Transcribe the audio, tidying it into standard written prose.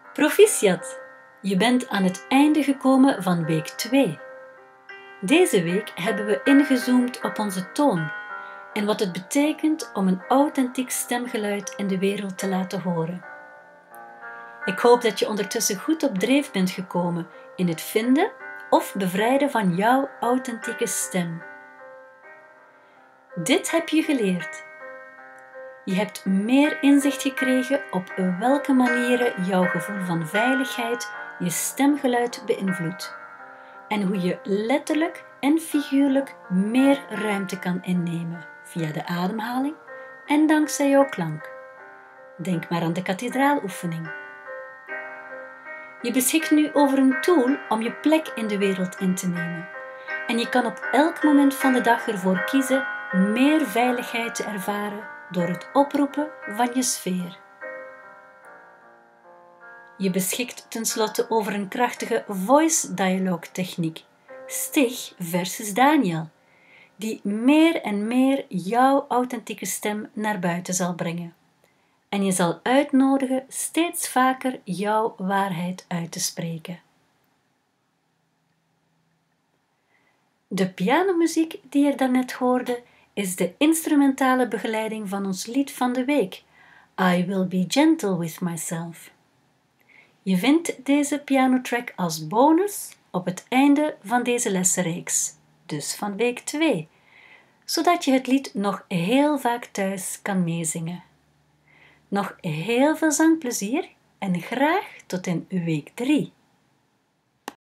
Proficiat! Je bent aan het einde gekomen van week 2. Deze week hebben we ingezoomd op onze toon en wat het betekent om een authentiek stemgeluid in de wereld te laten horen. Ik hoop dat je ondertussen goed op dreef bent gekomen in het vinden of bevrijden van jouw authentieke stem. Dit heb je geleerd. Je hebt meer inzicht gekregen op welke manieren jouw gevoel van veiligheid je stemgeluid beïnvloedt en hoe je letterlijk en figuurlijk meer ruimte kan innemen via de ademhaling en dankzij jouw klank. Denk maar aan de kathedraaloefening. Je beschikt nu over een tool om je plek in de wereld in te nemen en je kan op elk moment van de dag ervoor kiezen meer veiligheid te ervaren door het oproepen van je sfeer. Je beschikt tenslotte over een krachtige voice dialogue techniek, Stig versus Daniel, die meer en meer jouw authentieke stem naar buiten zal brengen. En je zal uitnodigen steeds vaker jouw waarheid uit te spreken. De pianomuziek die je daarnet hoorde is de instrumentale begeleiding van ons lied van de week, I Will Be Gentle With Myself. Je vindt deze pianotrack als bonus op het einde van deze lessenreeks, dus van week 2, zodat je het lied nog heel vaak thuis kan meezingen. Nog heel veel zangplezier en graag tot in week 3.